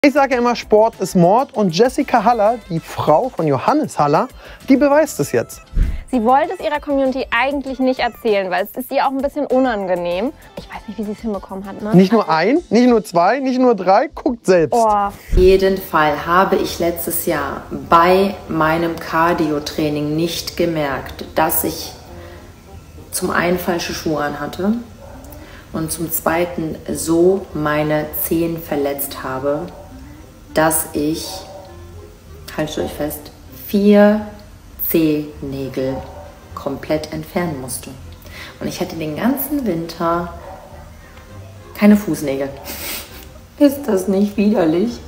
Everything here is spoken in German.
Ich sage ja immer, Sport ist Mord und Jessica Haller, die Frau von Johannes Haller, die beweist es jetzt. Sie wollte es ihrer Community eigentlich nicht erzählen, weil es ist ihr auch ein bisschen unangenehm. Ich weiß nicht, wie sie es hinbekommen hat, ne? Nicht nur ein, nicht nur zwei, nicht nur drei, guckt selbst. Oh. Auf jeden Fall habe ich letztes Jahr bei meinem Cardio-Training nicht gemerkt, dass ich zum einen falsche Schuhe an hatte und zum zweiten so meine Zehen verletzt habe, dass ich, haltet euch fest, 4 Zehennägel komplett entfernen musste. Und ich hatte den ganzen Winter keine Fußnägel. Ist das nicht widerlich?